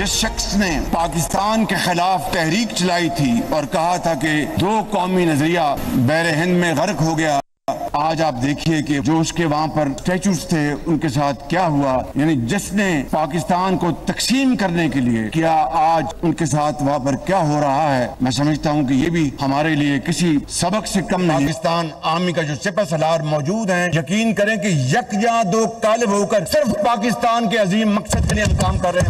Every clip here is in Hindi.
जिस शख्स ने पाकिस्तान के खिलाफ तहरीक चलाई थी और कहा था कि दो कौमी नजरिया बहरे हिंद में गर्क हो गया, आज आप देखिए कि जो उसके वहां पर स्टैचूज थे उनके साथ क्या हुआ। यानी जिसने पाकिस्तान को तकसीम करने के लिए किया, आज उनके साथ वहां पर क्या हो रहा है। मैं समझता हूं कि ये भी हमारे लिए किसी सबक से कम नहीं। पाकिस्तान आर्मी का जो सिपह सलार मौजूद हैं, यकीन करें कि यकजा दो कालिब होकर सिर्फ पाकिस्तान के अजीम मकसद के लिए हम काम कर रहे हैं।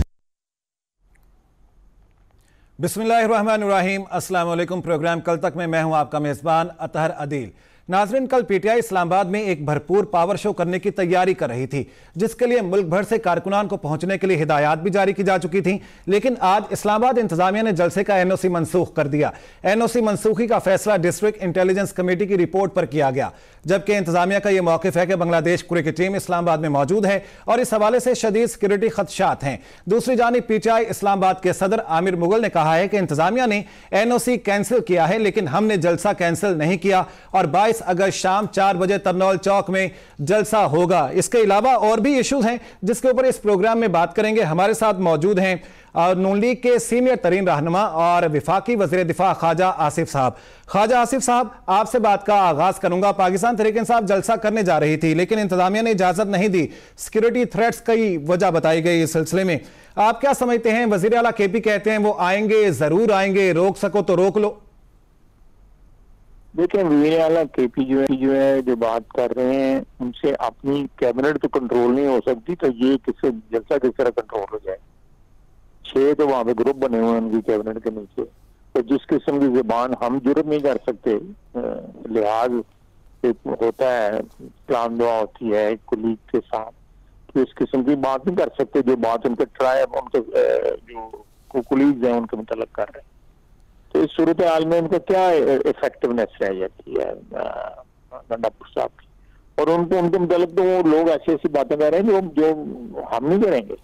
बिस्मिल्लाहिर्रहमानिर्रहीम, अस्सलाम वालेकुम। प्रोग्राम कल तक में मैं हूं आपका मेजबान अतहर अदील। नाजरीन, कल पीटीआई इस्लामाबाद में एक भरपूर पावर शो करने की तैयारी कर रही थी, जिसके लिए मुल्क भर से कारकुनान को पहुंचने के लिए हिदायत भी जारी की जा चुकी थी। लेकिन आज इस्लामाबाद इंतजामिया ने जलसे का एनओसी मनसूख कर दिया। एनओसी मनसूखी का फैसला डिस्ट्रिक्ट इंटेलिजेंस कमेटी की रिपोर्ट पर किया गया, जबकि इंतजामिया का यह मौकिफ है कि बांग्लादेश क्रिकेट टीम इस्लामाबाद में मौजूद है और इस हवाले से शदीद सिक्योरिटी खदशात हैं। दूसरी जानिब पीटीआई इस्लामाबाद के सदर आमिर मुगल ने कहा है कि इंतजामिया ने एनओसी कैंसिल किया है, लेकिन हमने जलसा कैंसिल नहीं किया और 22 अगस्त शाम 4 बजे तरनौल चौक में जलसा होगा। इसके अलावा और भी इश्यूज हैं जिसके ऊपर इस प्रोग्राम में बात करेंगे। हमारे साथ मौजूद हैं नून लीग के सीनियर तरीन रहनुमा और विफाकी वज़ीर दिफा ख्वाजा आसिफ साहब। ख्वाजा आसिफ साहब, आपसे बात का आगाज करूंगा। पाकिस्तान तहरीक इंसाफ जलसा करने जा रही थी, लेकिन इंतजामिया ने इजाजत नहीं दी। सिक्योरिटी थ्रेट्स की वजह बताई गई। इस सिलसिले में आप क्या समझते हैं? वज़ीर आला केपी कहते हैं वो आएंगे, जरूर आएंगे, रोक सको तो रोक लो। देखिए, वज़ीर आला केपी जो बात कर रहे हैं, उनसे अपनी कैबिनेट तो कंट्रोल नहीं हो सकती, तो ये किससे जलसा किस तरह कंट्रोल हो जाए। 6 तो वहां पे ग्रुप बने हुए हैं उनकी कैबिनेट के नीचे, तो जिस किस्म की जुबान हम जुर्म नहीं कर सकते, लिहाज होता है, कलाम दुआ होती है एक कुलीग के साथ, तो इस किस्म की बात नहीं कर सकते जो बात उनके ट्राइब, उनके जो कुलीग हैं उनके मुतल्लिक कर रहे हैं। तो इस सूरत हाल में उनका क्या इफेक्टिवनेस रह जाती है गंडापुर साहब की, और उनके मुतल्लिक तो वो लोग ऐसी ऐसी बातें कर रहे हैं जो हम नहीं करेंगे।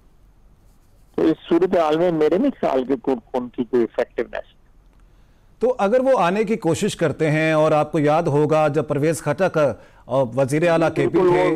तो इस सूरत हाल में मेरे नहीं ख्याल के उनकी कोई इफेक्टिवनेस। तो अगर वो आने की कोशिश करते हैं, और आपको याद होगा जब परवेज खटक और वजीर आला केपी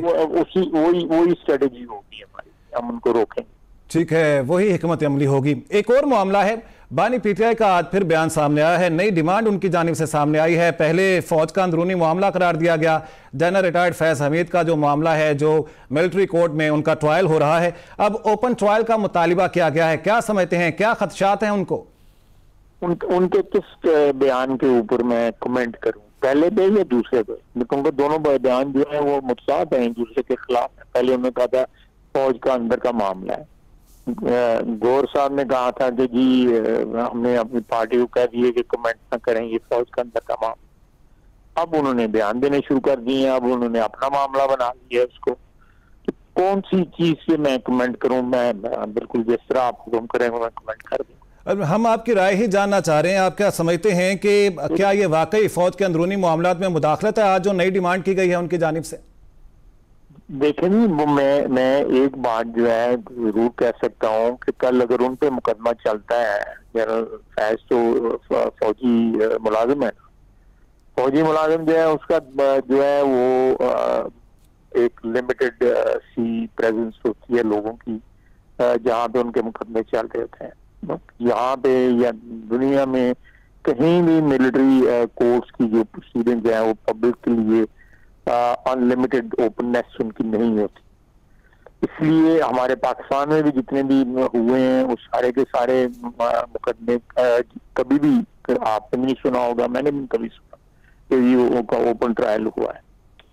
वही स्ट्रेटेजी होगी हमारी, हम उनको रोकेंगे। ठीक है, वही हिकमत अमली होगी। एक और मामला है, बानी पीटीआई का आज फिर बयान सामने आया है। नई डिमांड उनकी जानिब से सामने आई है। पहले फौज का अंदरूनी मामला करार दिया गया। जनरल रिटायर्ड फैज हमीद का जो मामला है, जो मिलिट्री कोर्ट में उनका ट्रायल हो रहा है, अब ओपन ट्रायल का मुतालिबा किया गया है। क्या समझते हैं, क्या खदशात हैं उनको? उनके किस बयान के ऊपर मैं कमेंट करूं, पहले पे या दूसरे पे? उनके दोनों बयान जो है वो मुतसाद हैं, एक दूसरे के खिलाफ है। पहले उन्होंने कहा था फौज का अंदर का मामला है। गौर साहब ने कहा था कि जी हमने अपनी पार्टी को कह दिए कि कमेंट ना करेंगे फौज का अंदर का मामला। अब उन्होंने बयान देने शुरू कर दिए, अब उन्होंने अपना मामला बना लिया है उसको। तो कौन सी चीज से मैं कमेंट करूं? मैं बिल्कुल जिस तरह आप हुक्म करेंगे मैं कमेंट कर दूं। अब हम आपकी राय ही जानना चाह रहे हैं, आप क्या समझते हैं कि क्या ये वाकई फौज के अंदरूनी मामलात में मुदाखलत है आज जो नई डिमांड की गई है उनकी जानिब से? देखें, मैं एक बात जो है जरूर कह सकता हूँ कि कल अगर उन पे मुकदमा चलता है, जनरल फैज तो फौजी मुलाजिम है, फौजी मुलाजिम जो है उसका जो है वो एक लिमिटेड सी प्रेजेंस होती है लोगों की जहाँ पे उनके मुकदमे चल रहे होते हैं। यहाँ पे या दुनिया में कहीं भी मिलिट्री कोर्ट्स की जो प्रोसीडिंग्स है वो पब्लिक के लिए अनलिमिटेड ओपननेस उनकी नहीं होती। इसलिए हमारे पाकिस्तान में भी जितने भी हुए हैं वो सारे के सारे मुकदमे कभी भी आपने नहीं सुना होगा, मैंने भी कभी सुना कि ये ओपन ट्रायल हुआ है।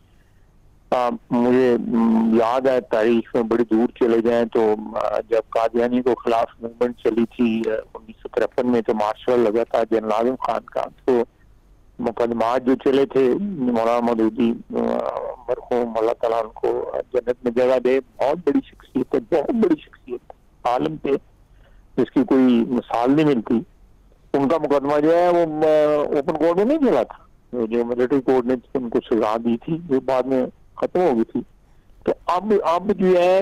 मुझे याद है तारीख में बड़ी दूर चले जाएं तो जब कादियानी को खिलाफ मूवमेंट चली थी 1953 में, तो मार्शल लगा था जनरल आजम खान का, तो मुकदमात जो चले थे, मौलाना मौदूदी मरहूम अल्लाह ताला उनको जन्नत में जगह दे, बहुत बड़ी शख्सियत है, बहुत बड़ी शख्सियत आलम पे जिसकी कोई मिसाल नहीं मिलती। उनका मुकदमा जो है वो ओपन कोर्ट में नहीं चला था, जो मिलिट्री कोर्ट ने उनको सजा दी थी जो बाद में खत्म हो गई थी। तो अब जो है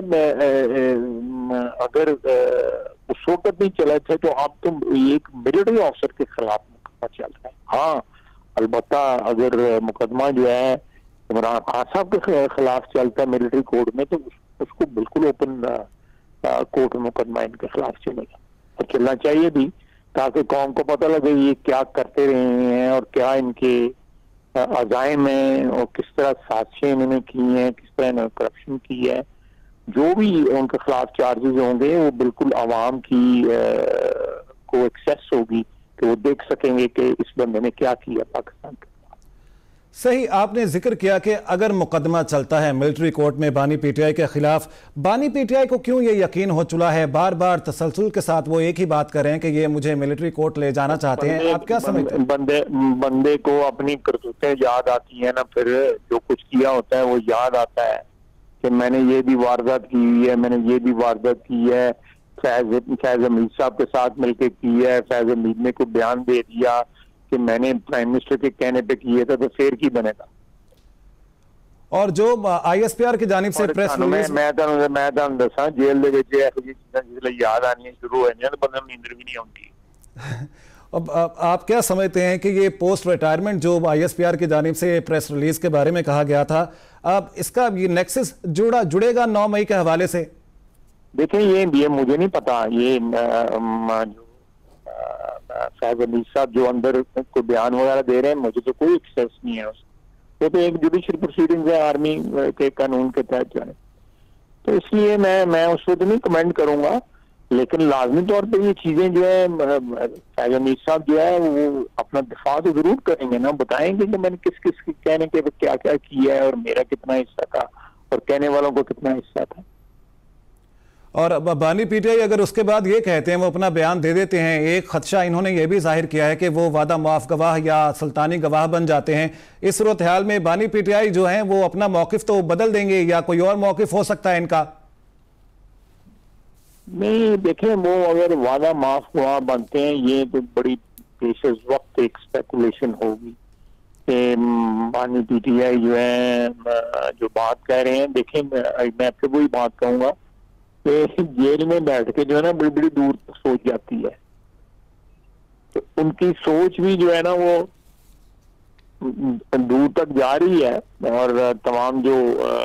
अगर उस वक्त नहीं चला था तो अब तो एक मिलिट्री ऑफिसर के खिलाफ मुकदमा चल रहा है। हाँ, अलबत्ता अगर मुकदमा जो है इमरान खान साहब के खिलाफ चलता है मिलिट्री कोर्ट में तो उसको बिल्कुल ओपन कोर्ट में मुकदमा इनके खिलाफ चलेगा और चलना चाहिए भी, ताकि कौम को पता लगे ये क्या करते रहे हैं और क्या इनके अज़ाइम है और किस तरह साजिशें इन्होंने की हैं, किस तरह इन्होंने करप्शन की है। जो भी उनके खिलाफ चार्जेस होंगे वो बिल्कुल आवाम की को एक्सेस होगी कि वो देख सकेंगे कि इस बंदे ने क्या किया पाकिस्तान के। सही, आपने जिक्र किया कि अगर मुकदमा चलता है मिलिट्री कोर्ट में बानी पीटीआई के खिलाफ, बानी पीटीआई को क्यों ये यकीन हो चुका है, बार बार तसलसल के साथ वो एक ही बात कर रहे हैं कि ये मुझे मिलिट्री कोर्ट ले जाना चाहते हैं, आप क्या समझते हैं? बंदे को अपनी करतूतें याद आती है ना, फिर जो कुछ किया होता है वो याद आता है कि मैंने ये भी वारदात की हुई है, मैंने ये भी वारदात की है, फैज हमीद साहब के साथ मिलकर की है, फैज हमीद ने को बयान दे दिया कि मैंने प्राइम मिनिस्टर के कहने पे किए था, तो फिर की बनेगा। और जो ISPR की जानिब से प्रेस रिलीज मैं दसा जेल दे विच ऐसी चीज़ां जिसले याद आनी शुरू हो जाए तो बंदे नूं नींदर भी नहीं आउंदी। अब आप क्या समझते हैं कि ये पोस्ट रिटायरमेंट जो ISPR की जानिब से प्रेस रिलीज के बारे में कहा गया था, अब इसका ये नेक्सस जुड़ेगा 9 मई के हवाले से? देखें, ये मुझे नहीं पता, ये फैज हमीद साहब जो अंदर को बयान वगैरह दे रहे हैं, मुझे तो कोई एक्सेस नहीं है उसका। वो तो एक जुडिशियल प्रोसीडिंग है आर्मी के कानून के तहत जो है, तो इसलिए मैं उस पर तो नहीं कमेंट करूंगा, लेकिन लाजमी तौर पर ये चीजें जो है फैज हमीद साहब जो है वो अपना दिफा तो जरूर करेंगे ना, बताएंगे कि मैंने किस किस कहने के क्या क्या किया है और मेरा कितना हिस्सा था और कहने वालों को कितना हिस्सा था। और बानी पीटीआई अगर उसके बाद ये कहते हैं, वो अपना बयान दे देते हैं, एक खदशा इन्होंने ये भी जाहिर किया है कि वो वादा मुआफ गवाह या सुल्तानी गवाह बन जाते हैं। इस सूरत हाल में बानी पीटीआई जो है वो अपना मौकिफ तो बदल देंगे या कोई और मौकिफ हो सकता है इनका? नहीं, देखें, वो अगर वादा माफ गवाह बनते हैं ये तो बड़ी पेशेज वक्त एक स्पेकुलेशन होगी कि बानी पीटीआई जो है जो बात कह रहे हैं। देखें, मैं आपसे वही बात कहूंगा कि जेल में बैठ के जो है ना बड़ी बड़ी दूर तक सोच जाती है, तो उनकी सोच भी जो है ना वो दूर तक जा रही है और तमाम जो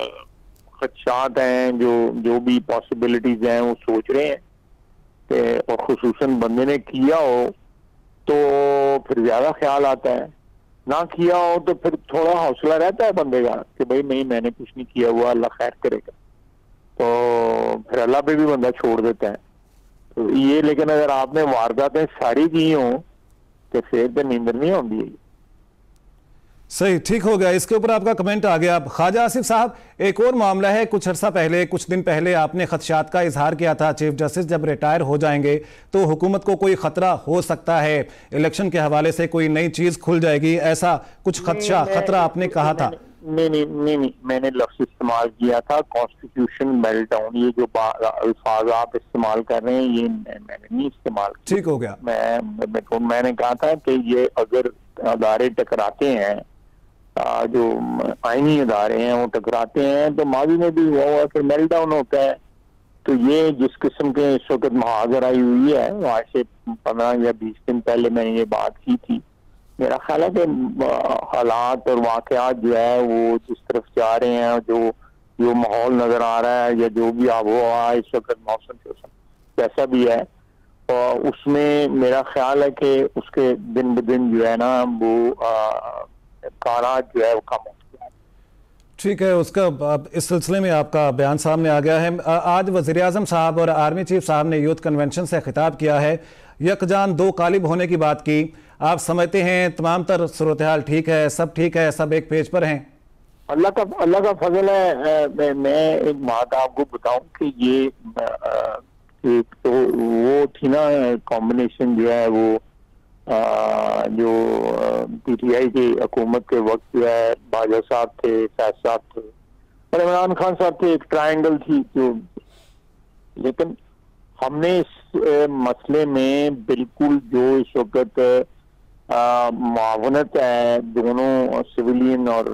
खदशात हैं, जो भी पॉसिबिलिटीज हैं वो सोच रहे हैं कि, और खुसूसन बंदे ने किया हो तो फिर ज्यादा ख्याल आता है, ना किया हो तो फिर थोड़ा हौसला रहता है बंदे का कि भाई नहीं, मैंने कुछ नहीं किया हुआ, अल्लाह खैर करेगा, तो फिर अल्लाह पे भी बंदा छोड़ देता है। तो ये, लेकिन अगर आपने वारदातें सारी की हो तो फिर तो नींदर नहीं आती है। सही, ठीक हो गया, इसके ऊपर आपका कमेंट आ गया। ख्वाजा आसिफ साहब, एक और मामला है, कुछ अर्सा पहले, कुछ दिन पहले आपने खदशात का इजहार किया था चीफ जस्टिस जब रिटायर हो जाएंगे तो हुकूमत को कोई खतरा हो सकता है, इलेक्शन के हवाले से कोई नई चीज खुल जाएगी, ऐसा कुछ खतरा आपने कहा था? नहीं, मैंने लफ्ज इस्तेमाल किया था कॉन्स्टिट्यूशन मेल्टडाउन। ये जो अल्फाज आप इस्तेमाल कर रहे हैं ये मैंने नहीं इस्तेमाल किया। ठीक हो गया। मैंने कहा था कि ये अगर अदारे टकराते हैं, जो आईनी अदारे हैं वो टकराते हैं, तो माजी में भी हुआ हुआ फिर मेल्टडाउन होता है। तो ये जिस किस्म के इस वक्त महाजर आई हुई है, आज से 15 या 20 दिन पहले मैंने ये बात की थी। मेरा ख्याल है कि हालात और वाकयात जो है वो जिस तरफ जा रहे हैं, जो माहौल नजर आ रहा है या जो भी आबोहवा इस वक्त मौसम जैसा भी है, और उसमें मेरा ख्याल है कि उसके दिन ब दिन जो है ना वो कारात जो है वो कम हो गया है। ठीक है, उसका इस सिलसिले में आपका बयान सामने आ गया है। आज वज़ीर आज़म साहब और आर्मी चीफ साहब ने यूथ कन्वेंशन से खिताब किया है, यकजान दो कालिब होने की बात की। आप समझते हैं तमाम तर सूरत हाल ठीक है, सब ठीक है, सब एक पेज पर हैं? अल्लाह का फजल है। मैं एक बात आपको बताऊं कि ये एक तो वो थी ना कॉम्बिनेशन जो है वो जो पीटीआई की हुकूमत के वक्त जो है बाजा साहब थे, फैज साहब थे और इमरान खान साहब थे, एक ट्रायंगल थी जो, लेकिन हमने इस मसले में बिल्कुल जो इस वक्त मुआवनत है दोनों सिविलियन और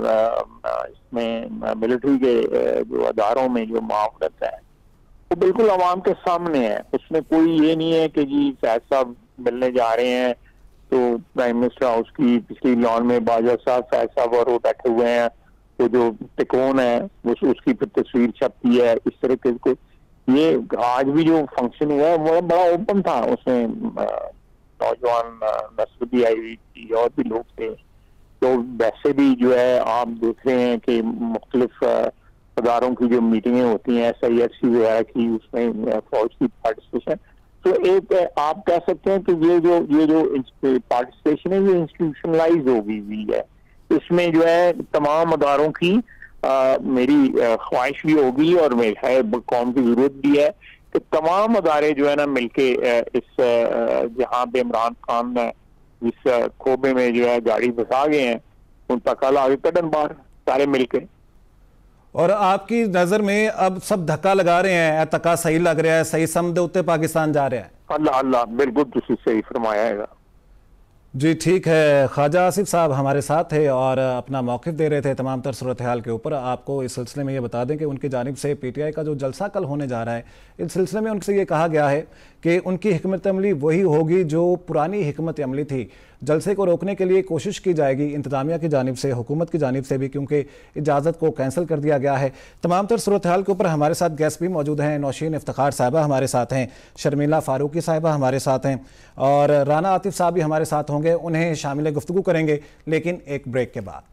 इसमें मिलिट्री के जो अदारों में जो मुआवनत है वो बिल्कुल अवाम के सामने है। उसमें कोई ये नहीं है कि जी फैज साहब मिलने जा रहे हैं तो प्राइम मिनिस्टर हाउस की पिछली लॉन में बाजा साहब, फैज साहब और वो बैठे हुए हैं, वो जो तिकोन है वो उसकी फिर तस्वीर छपती है, इस तरह के कोई ये आज भी जो फंक्शन हुआ है वो बड़ा ओपन था, उसमें नौजवान नस्ल भी आई हुई थी और भी लोग थे। तो वैसे भी जो है आप देख रहे हैं कि मुख्तलिफ अदारों की जो मीटिंगें होती हैं SIRC वगैरह की, उसमें फौज की पार्टिसिपेशन। तो एक आप कह सकते हैं कि ये जो पार्टिसिपेशन है ये इंस्टीट्यूशनलाइज हो गई हुई है। इसमें जो है तमाम अदारों की मेरी ख्वाहिश भी होगी और मेरी है कौम की जरूरत भी है कि तमाम अदारे जो है ना मिलके इस जहाँ पे इमरान खान इस खोबे में जो है गाड़ी फंसा गए हैं उन तक आगे कदम बार सारे मिलके। और आपकी नजर में अब सब धक्का लगा रहे हैं, तका सही लग रहा है, सही समझे उत्ते पाकिस्तान जा रहा है? अल्लाह अल्लाह बिल्कुल तुसी सही फरमाया है। जी ठीक है, ख्वाजा आसिफ साहब हमारे साथ थे और अपना मौक़िफ़ दे रहे थे तमाम तर सूरत हाल के ऊपर। आपको इस सिलसिले में ये बता दें कि उनकी जानिब से PTI का जो जलसा कल होने जा रहा है, इस सिलसिले में उनसे ये कहा गया है कि उनकी हिकमत अमली वही होगी जो पुरानी हिकमत अमली थी। जलसे को रोकने के लिए कोशिश की जाएगी इंतज़ामिया की जानिब से, हुकूमत की जानिब से भी, क्योंकि इजाज़त को कैंसिल कर दिया गया है। तमाम तर सूरत हाल के ऊपर हमारे साथ गेस्ट भी मौजूद हैं। नौशीन इफ्तिखार साहिबा हमारे साथ हैं, शर्मिला फारूकी साहिबा हमारे साथ हैं और राना आतिफ साहब भी हमारे साथ होंगे। उन्हें शामिल गुफ्तगू करेंगे लेकिन एक ब्रेक के बाद।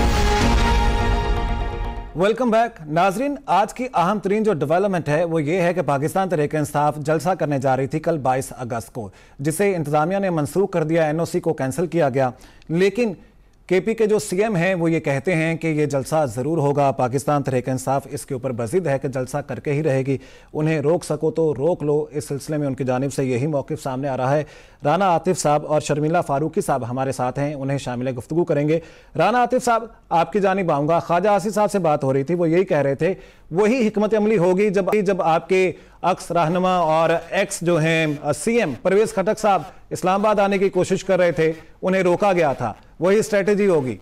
वेलकम बैक नाजरीन, आज की अहम तरीन जो डेवलपमेंट है वो ये है कि पाकिस्तान तहरीक-ए-इंसाफ जलसा करने जा रही थी कल 22 अगस्त को, जिसे इंतजामिया ने मनसूख कर दिया, NOC को कैंसिल किया गया। लेकिन KP के जो CM हैं वो ये कहते हैं कि ये जलसा ज़रूर होगा। पाकिस्तान तहरीक-ए-इंसाफ इसके ऊपर बज़िद है कि जलसा करके ही रहेगी, उन्हें रोक सको तो रोक लो। इस सिलसिले में उनकी जानिब से यही मौक़िफ़ सामने आ रहा है। राना आतिफ साहब और शर्मिला फारूकी साहब हमारे साथ हैं, उन्हें शामिल गुफ्तगू करेंगे। राना आतिफ साहब, आपकी जानिब आऊँगा। ख्वाजा आसिफ साहब से बात हो रही थी, वो यही कह रहे थे वही हिकमत अमली होगी जब आपके अक्स रहनुमा और एक्स जो हैं CM परवेज़ खटक साहब इस्लामाबाद आने की कोशिश कर रहे थे, उन्हें रोका गया था, वही स्ट्रेटेजी होगी।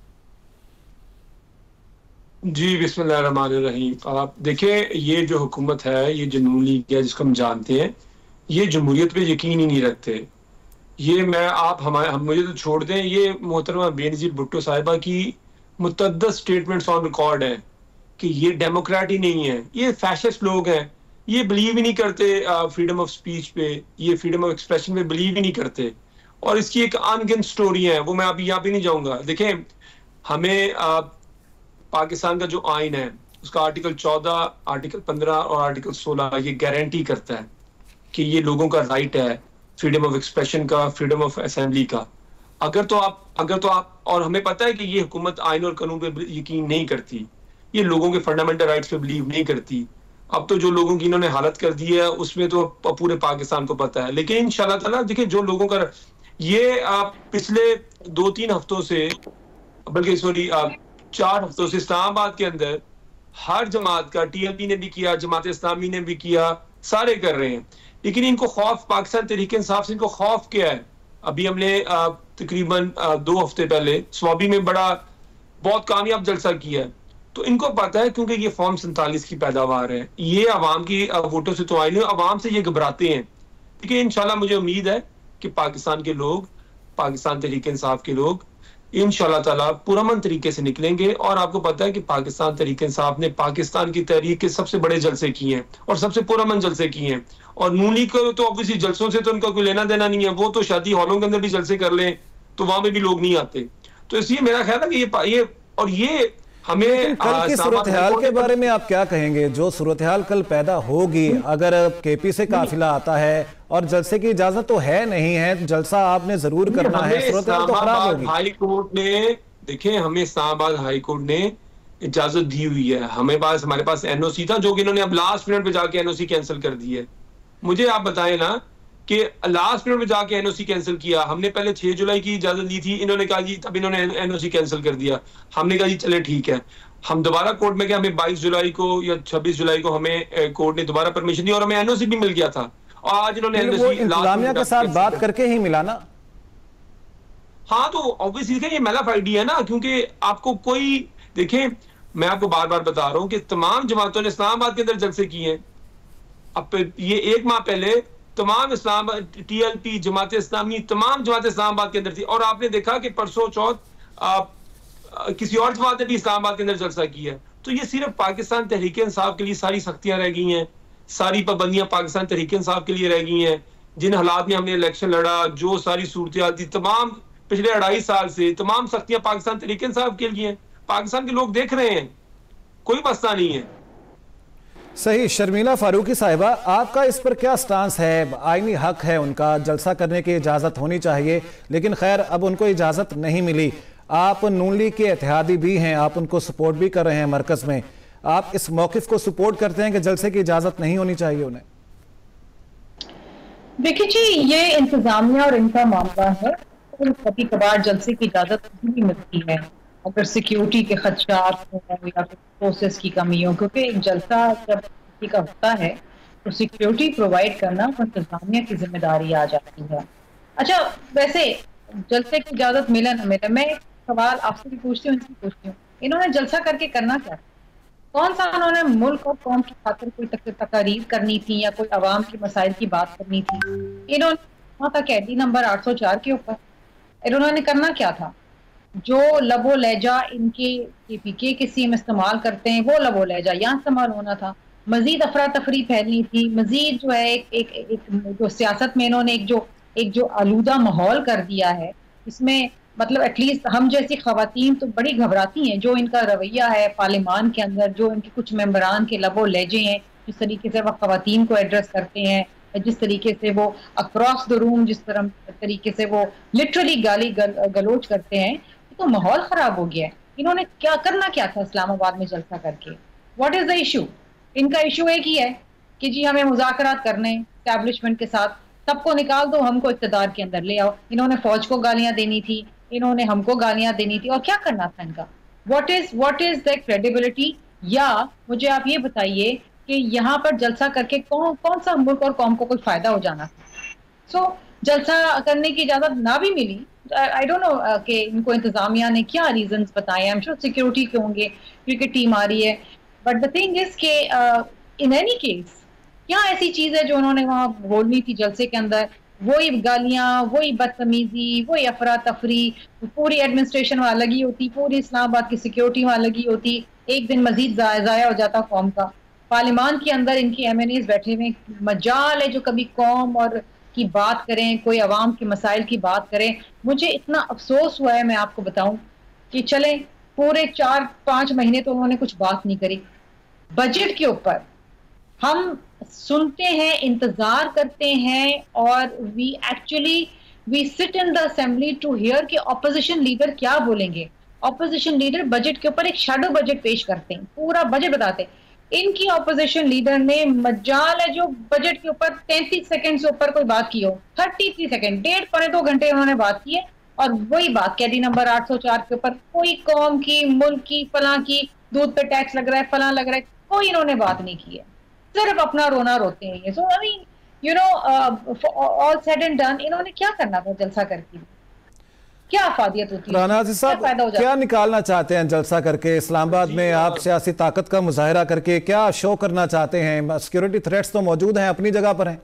जी बिस्मिल्लाहिर्रहमानिर्रहीम। आप देखें, ये जो हुकूमत है, ये जनून लीग है जिसको हम जानते हैं, ये जमहूरियत पे यकीन ही नहीं रखते। ये मुझे तो छोड़ दें, ये मोहतरमा बेनज़ीर भुट्टो साहिबा की मुतअद्दिद स्टेटमेंट्स ऑन रिकॉर्ड है कि ये डेमोक्रेट ही नहीं है, ये फैशिस्ट लोग हैं, ये बिलीव ही नहीं करते फ्रीडम ऑफ स्पीच पे, ये फ्रीडम ऑफ एक्सप्रेशन पे बिलीव ही नहीं करते। और इसकी एक अनगिनत स्टोरी है, वो मैं अभी यहाँ पे नहीं जाऊंगा। देखें, हमें पाकिस्तान का जो आइन है उसका आर्टिकल 14, आर्टिकल 15 और आर्टिकल 16 ये गारंटी करता है कि ये लोगों का राइट है फ्रीडम ऑफ एक्सप्रेशन का, फ्रीडम ऑफ असेंबली का। अगर तो आप और हमें पता है कि ये हुकूमत आइन और कानून पे यकीन नहीं करती, ये लोगों के फंडामेंटल राइट्स पे बिलीव नहीं करती। अब तो जो लोगों की इन्होंने हालत कर दी है उसमें तो पूरे पाकिस्तान को पता है। लेकिन इंशाल्लाह ताला देखिए, जो लोगों का ये पिछले 2-3 हफ्तों से, बल्कि 4 हफ्तों से इस्लामाबाद के अंदर हर जमात का, TLP ने भी किया, जमात इस्लामी ने भी किया, सारे कर रहे हैं। लेकिन इनको खौफ, पाकिस्तान तहरीक-ए-इंसाफ से इनको खौफ क्या है? अभी हमने तकरीबन 2 हफ्ते पहले स्वाबी में बहुत कामयाब जलसा किया है। तो इनको पता है, क्योंकि ये फॉर्म 47 की पैदावार है, ये अवाम की वोटों से तो आई नहीं, अवाम से ये घबराते हैं। लेकिन इंशाल्लाह मुझे उम्मीद है कि पाकिस्तान के लोग, पाकिस्तान तहरीक-ए-इंसाफ के लोग इंशाल्लाह ताला पुरअमन तरीके से निकलेंगे। और आपको पता है कि पाकिस्तान तहरीक-ए-इंसाफ ने पाकिस्तान की तहरीक के सबसे बड़े जलसे किए हैं और सबसे पुरअमन जलसे किए हैं। और नून लीग को तो ऑब्वियसली जलसों से तो उनका कोई लेना देना नहीं है, वो तो शादी हॉलों के अंदर भी जलसे कर लें तो वहां में भी लोग नहीं आते। तो इसलिए मेरा ख्याल है कि ये हमें कल की सूरत हाल के बारे में आप क्या कहेंगे? जो सूरत हाल कल पैदा होगी, अगर KP से काफिला आता है और जलसे की इजाजत तो है नहीं है, जलसा आपने जरूर करना है, सूरत हाल तो खराब होगी। हाई कोर्ट ने, देखें, हमें इस्लामाबाद हाई कोर्ट ने इजाजत दी हुई है। हमारे पास NOC था, जो कि इन्होंने अब लास्ट मिनट पे जाके NOC कैंसिल कर दी है। मुझे आप बताएं ना कि लास्ट मिनट में जाके NOC कैंसिल किया। हमने पहले 6 जुलाई की इजाजत दी थी, इन्होंने कहा जी, तब इन्होंने NOC कैंसिल कर दिया। हमने कहा जी चले ठीक है, हम दोबारा कोर्ट में गए, हमें 22 जुलाई को या 26 जुलाई को हमें कोर्ट ने दोबारा परमिशन दी और हमें NOC भी मिल गया था। और आज इन्होंने इंतजामिया के साथ बात करके ही मिला ना। हाँ, तो ऑब्वियसली ये मैलाफाइडी है ना, क्योंकि आपको कोई, देखें, मैं आपको बार बार बता रहा हूँ कि तमाम जमातों ने इस्लामाबाद के अंदर जलसे किए हैं। अब ये 1 माह पहले तमाम TLP, जमात इस्लामी, तमाम जमात इस्लामाबाद के अंदर थी। और आपने देखा कि परसों चौथ किसी और जमात ने भी इस्लामाबाद के अंदर जलसा किया। तो ये सिर्फ पाकिस्तान तहरीक-ए-इंसाफ के लिए सारी सख्तियां रह गई हैं सारी पाबंदियां पाकिस्तान तहरीक इंसाफ के लिए रह गई हैं। जिन हालात में हमने इलेक्शन लड़ा, जो सारी सूरत थी, तमाम पिछले 2.5 साल से तमाम सख्तियां पाकिस्तान तहरीक इंसाफ के लिए हैं। पाकिस्तान के लोग देख रहे हैं, कोई मसला नहीं है। सही। शर्मिला फारूकी साहिबा, आपका इस पर क्या स्टांस है? आईनी हक है उनका, जलसा करने की इजाज़त होनी चाहिए, लेकिन खैर अब उनको इजाज़त नहीं मिली। आप नून लीग के इत्तेहादी भी हैं, आप उनको सपोर्ट भी कर रहे हैं मरकज़ में। आप इस मौक़िफ़ को सपोर्ट करते हैं कि जलसे की इजाज़त नहीं होनी चाहिए उन्हें? देखिए जी, ये इंतजामिया और इनका मामला है। कभी कभार जलसे की इजाज़त नहीं मिलती है अगर सिक्योरिटी के खदशात हो या फिर फोर्सेस की कमी हो, क्योंकि एक जलसा जब किसी का होता है तो सिक्योरिटी प्रोवाइड करना इंतजामिया की जिम्मेदारी आ जाती है। अच्छा, वैसे जलसे की इजाज़त मिले ना मिले, मैं एक सवाल आपसे भी पूछती हूँ, इनसे पूछती हूँ, इन्होंने जलसा करके करना क्या? कौन सा उन्होंने मुल्क और कौम की खातिर कोई तकरीर करनी थी या कोई अवाम के मसाइल की बात करनी थी? इन्होंने वहाँ था कैदी नंबर 804 के ऊपर, इन्होंने करना क्या था? जो लबो लहजा इनके KPK के सीएम इस्तेमाल करते हैं, वो लबो लहजा यहाँ इस्तेमाल होना था। मजीद अफरा तफरी फैलनी थी, मजीद जो है एक जो सियासत में इन्होंने एक जो आलूदा माहौल कर दिया है, इसमें मतलब एटलीस्ट हम जैसी खवातीन तो बड़ी घबराती हैं। जो इनका रवैया है पार्लियामान के अंदर, जो इनके कुछ मेंबरान के लबो लहजे हैं, जिस तरीके से वो खवातीन को एड्रेस करते हैं, जिस तरीके से वो अक्रॉस द रूम जिस तरीके से वो लिटरली गाली गलोच करते हैं, तो माहौल खराब हो गया है। इन्होंने क्या करना क्या था इस्लामाबाद में जलसा करके? What is the issue? इनका इशू एक ही है कि जी हमें मुज़ाकरात करने एस्टैब्लिशमेंट के साथ, सबको निकाल दो, हमको इक़्तिदार के अंदर ले आओ। इन्होंने फौज को गालियां देनी थी, इन्होंने हमको गालियां देनी थी, और क्या करना था इनका? What is the credibility? या मुझे आप ये बताइए कि यहाँ पर जलसा करके कौन सा मुल्क और कौम को कोई फायदा हो जाना? सो जलसा करने की इजाजत ना भी मिली, आई डोंट नो कि इनको इंतजामिया ने क्या रीजंस बताए। आई एम श्योर सिक्योरिटी के होंगे, क्रिकेट टीम आ रही है, बट द थिंग इज के इन एनी केस क्या ऐसी चीज है जो उन्होंने वहां बोलनी थी जलसे के अंदर? वही गालियां, वही बदतमीजी, वही अफरा तफरी, पूरी एडमिनिस्ट्रेशन वहां लगी होती, पूरी इस्लामाबाद की सिक्योरिटी वहां लगी होती, एक दिन मजीद जाया हो जाता कौम का। पार्लियामान के अंदर इनकी MNAs बैठे हुए, मजाल है जो कभी कौम और की बात करें, कोई अवाम के मसाइल की बात करें। मुझे इतना अफसोस हुआ है, मैं आपको बताऊं कि चले पूरे 4-5 महीने तो उन्होंने कुछ बात नहीं करी। बजट के ऊपर हम सुनते हैं, इंतजार करते हैं, और we sit in the assembly to hear कि ऑपोजिशन लीडर क्या बोलेंगे। ऑपोजिशन लीडर बजट के ऊपर एक शैडो बजट पेश करते हैं, पूरा बजट बताते हैं। इनकी ऑपोजिशन लीडर ने मजाल है जो बजट के ऊपर 33 सेकंड से ऊपर कोई बात की हो, 33 सेकंड, 1.5-2 घंटे उन्होंने बात की है, और वही बात कैदी नंबर 804 के ऊपर, कोई कौम की, मुल्क की, फलां की, दूध पे टैक्स लग रहा है, फलां लग रहा है, कोई इन्होंने बात नहीं की है, सिर्फ अपना रोना रोते हैं ये। So I mean you know all said and done, इन्होंने क्या करना था जलसा करके? क्या अफादियत होती है? राना साहब क्या निकालना चाहते हैं जलसा करके? इस्लामाबाद में आप सियासी ताकत का मुजाहिरा करके क्या शो करना चाहते हैं? सिक्योरिटी थ्रेट्स तो मौजूद हैं, अपनी जगह पर हैं।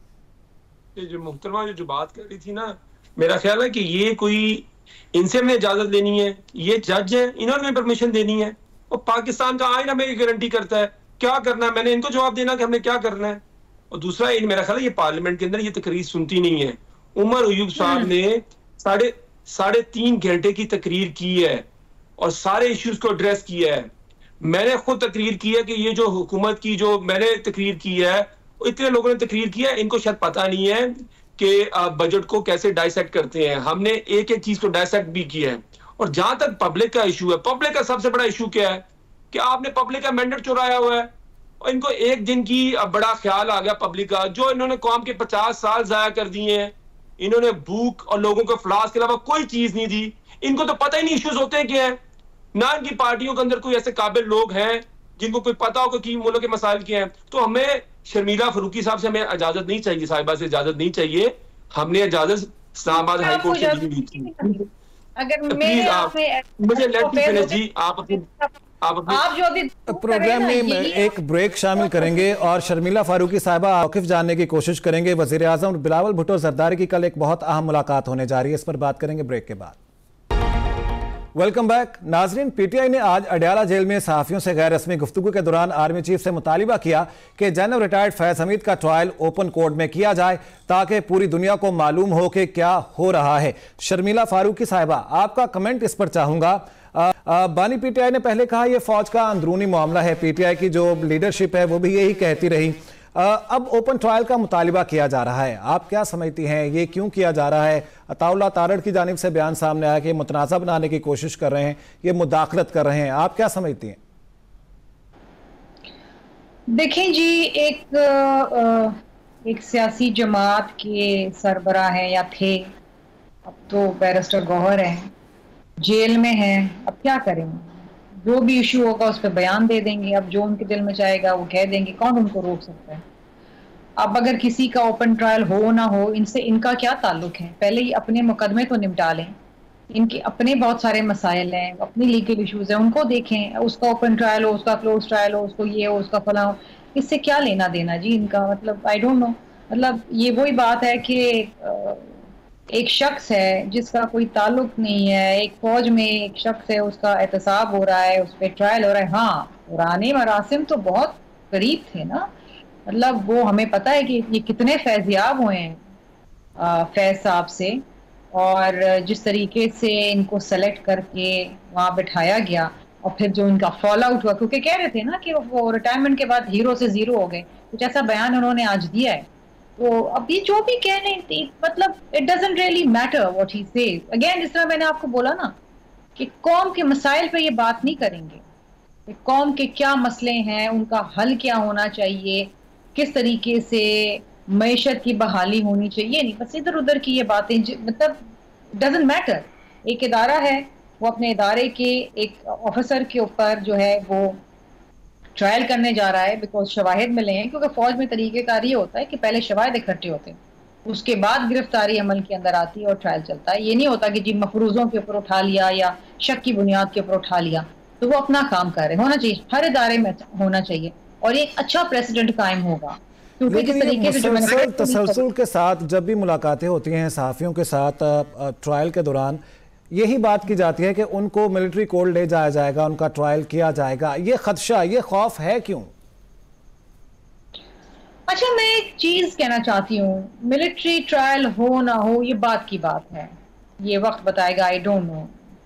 जो मुहतरमा जो बात कर रही थी ना, मेरा ख्याल है कि ये कोई इनसे हमें इजाजत लेनी है, ये जज है, इन्होंने परमिशन देनी है, और पाकिस्तान का आइन हमें गारंटी करता है क्या करना है। मैंने इनको जवाब देना कि हमने क्या करना है। और दूसरा, मेरा ख्याल है ये पार्लियामेंट के अंदर ये तकरीर सुनती नहीं है। उमर अयूब साहब ने साढ़े 3 घंटे की तकरीर की है और सारे इश्यूज को एड्रेस किया है। मैंने खुद तकरीर की है कि ये जो हुकूमत की जो मैंने तकरीर की है, इतने लोगों ने तकरीर किया है, इनको शायद पता नहीं है कि बजट को कैसे डाइसेक्ट करते हैं। हमने एक एक चीज को डाइसेक्ट भी किया है। और जहां तक पब्लिक का इशू है, पब्लिक का सबसे बड़ा इशू क्या है कि आपने पब्लिक का मैंडेट चुराया हुआ है, और इनको एक दिन की बड़ा ख्याल आ गया पब्लिक का। जो इन्होंने कौम के 50 साल जाया कर दिए हैं, इन्होंने भूख और लोगों को फ्लास के अलावा कोई चीज नहीं दी। इनको तो पता ही नहीं इश्यूज होते हैं क्या है। ना इनकी पार्टियों के अंदर कोई ऐसे काबिल लोग हैं जिनको कोई पता हो कि मुल्क के मसाइल क्या हैं। तो हमें शर्मिला फारूकी साहब से हमें इजाजत नहीं चाहिए, साहिबा से इजाजत नहीं चाहिए। हमने इजाजत इस्लामाबाद हाई कोर्ट से ली थी। अगर प्लीज आप मुझे लेट मी फिनिश जी। आप जो अभी प्रोग्राम में एक ब्रेक शामिल करेंगे और शर्मिला फारूकी साहिबा मौक़िफ़ जानने की कोशिश करेंगे। वज़ीर आज़म बिलावल भुट्टो ज़रदारी की कल एक बहुत अहम मुलाकात होने जा रही है, इस पर बात करेंगे ब्रेक के बाद। Welcome back. नाजरीन, पीटीआई ने आज अडयाला जेल में सहाफियों से गैर रस्मी गुफ्तगू के दौरान आर्मी चीफ से मुतालिबा किया कि जनरल रिटायर्ड फैज हमीद का ट्रायल ओपन कोर्ट में किया जाए ताकि पूरी दुनिया को मालूम हो कि क्या हो रहा है। शर्मिला फारूकी साहिबा, आपका कमेंट इस पर चाहूंगा। बानी पीटीआई ने पहले कहा यह फौज का अंदरूनी मामला है, पीटीआई की जो लीडरशिप है वो भी यही कहती रही। अब ओपन ट्रायल का मुतालिबा किया जा रहा है, आप क्या समझती हैं ये क्यों किया जा रहा है? अताउल्लाह तारड़ की जानिब से बयान सामने आया कि मुतनाज़ा बनाने की कोशिश कर रहे हैं, ये मुदाखलत कर रहे हैं, आप क्या समझती हैं? देखें जी, एक सियासी जमात के सरबराह हैं या थे, अब तो बैरिस्टर गौहर हैं, जेल में हैं, अब क्या करेंगे? जो भी इशू होगा उस पर बयान दे देंगे, अब जो उनके दिल में चाहेगा वो कह देंगे, कौन उनको रोक सकता है? अब अगर किसी का ओपन ट्रायल हो ना हो, इनसे इनका क्या ताल्लुक है? पहले ही अपने मुकदमे तो निपटा लें, इनके अपने बहुत सारे मसाइल हैं, अपनी लीगल इश्यूज हैं, उनको देखें। उसका ओपन ट्रायल हो, उसका क्लोज ट्रायल हो, उसको ये हो, उसका फला हो, इससे क्या लेना देना जी इनका? मतलब आई डोंट नो। मतलब ये वही बात है कि एक शख्स है जिसका कोई ताल्लुक नहीं है, एक फौज में एक शख्स है, उसका एहतसाब हो रहा है, उस पर ट्रायल हो रहा है। हाँ, पुराने मरासिम तो बहुत करीब थे ना, मतलब वो हमें पता है कि ये कितने फैजियाब हुए हैं फैज साहब से, और जिस तरीके से इनको सेलेक्ट करके वहाँ बिठाया गया और फिर जो इनका फॉल आउट हुआ, क्योंकि कह रहे थे ना कि वो रिटायरमेंट के बाद हीरो से जीरो हो गए, कुछ ऐसा बयान उन्होंने आज दिया है। तो अब ये जो भी कह रहे हैं, मतलब it doesn't really matter what he says. Again, जिस तरह मैंने आपको बोला ना कि कौम के मसाइल पे ये बात नहीं करेंगे, कौम के क्या मसले हैं, उनका हल क्या होना चाहिए, किस तरीके से मईशत की बहाली होनी चाहिए, नहीं बस इधर उधर की ये बातें, मतलब डजंट मैटर। एक इदारा है, वो अपने इदारे के एक ऑफिसर के ऊपर जो है वो ट्रायल करने जा रहा है बिकॉज शवाहिद मिले हैं, क्योंकि फौज में तरीक़ेकार ये होता है कि पहले शवाहिद इकट्ठे होते हैं, उसके बाद गिरफ्तारी अमल के अंदर आती है और ट्रायल चलता है। ये नहीं होता कि जी मफरूजों के ऊपर उठा लिया या शक की बुनियाद के ऊपर उठा लिया। तो वो अपना काम कर रहे होना चाहिए, हर इदारे में होना चाहिए, और एक अच्छा प्रेसिडेंट कायम होगा। क्योंकि जिस तरीके से जो तसलसल के साथ जब भी मुलाकातें होती हैं सहाफ़ियों के साथ ट्रायल के दौरान, यही बात की जाती है कि उनको मिलिट्री कोर्ट ले जाया जाएगा, उनका ट्रायल किया जाएगा। ये खदशा, ये खौफ है क्यों? अच्छा, मैं एक चीज कहना चाहती हूँ, मिलिट्री ट्रायल हो ना हो ये बात की बात है, ये वक्त बताएगा। आई डोंट नो